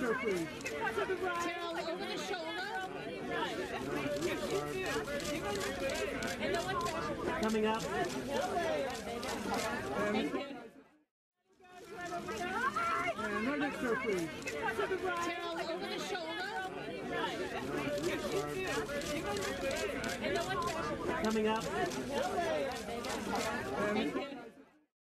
picture, please. Tail over the shoulder. Coming up. And right next to her, please. Tail over the shoulder. Coming up. Thank you.